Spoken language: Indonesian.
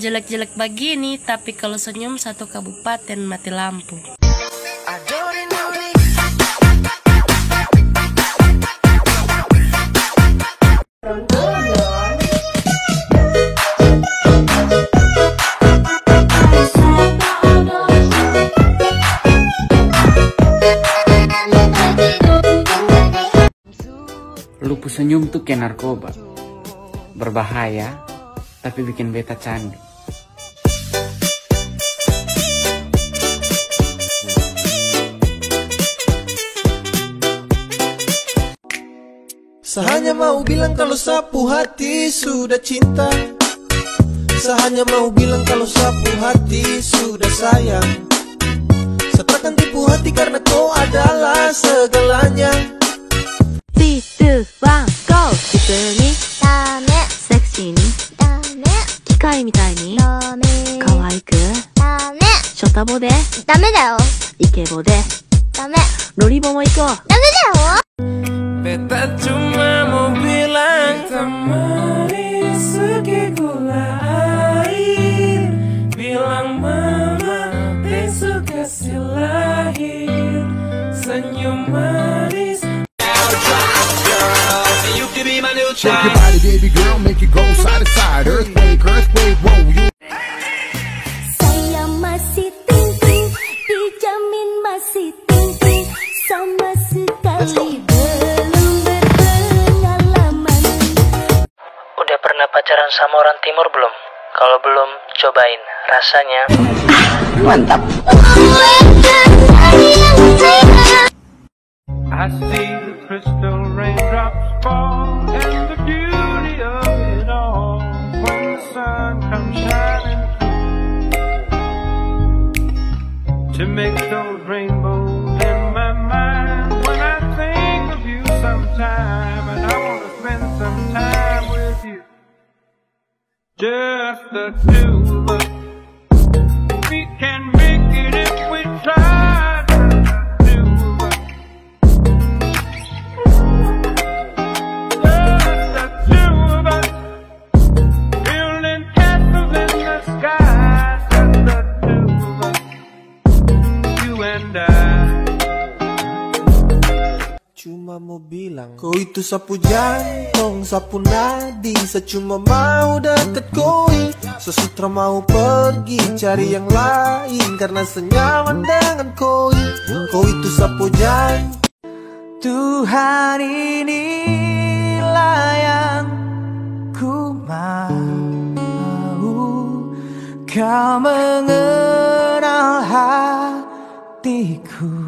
jelek-jelek begini, tapi kalau senyum satu kabupaten mati lampu. Lupu senyum tuh kayak narkoba, berbahaya tapi bikin beta candu. Sahanya mau bilang kalau sapu hati sudah cinta. Sahanya mau bilang kalau sapu hati sudah sayang. Setakkan tipu hati karena kau adalah segalanya. 3, 2, 1, GO! 普通にダメ、セクシーにダメ、機械みたいにダメ、可愛くダメ、ショタボでダメだよ、イケボでダメ、ロリボも行こうダメだよ。 Beta cuma mau bilang Beta manis segi gula air. Bilang mama besok kasih lahir. Senyum manis. Shake your body, baby girl, make it go side to side. Earthquake, earthquake, whoa, you. Saya masih ting-ting, dijamin masih ting-ting, sama sekali belum berpengalaman. Udah pernah pacaran sama orang timur belum? Kalau belum, cobain. Rasanya mantap. I see the crystal raindrops fall and the beauty of it all when the sun comes shining through to make those rainbows in my mind when I think of you sometime and I want to spend some time with you, just the two of us. We can make it if we try. Cuma mau bilang kau itu sapu jantung, sapu nadi. Saya cuma mau deket koi. Sesutra mau pergi cari yang lain karena senyaman dengan koi. Kau itu sapu jantung. Tuhan, inilah yang ku mau. Kau mengenal hatiku.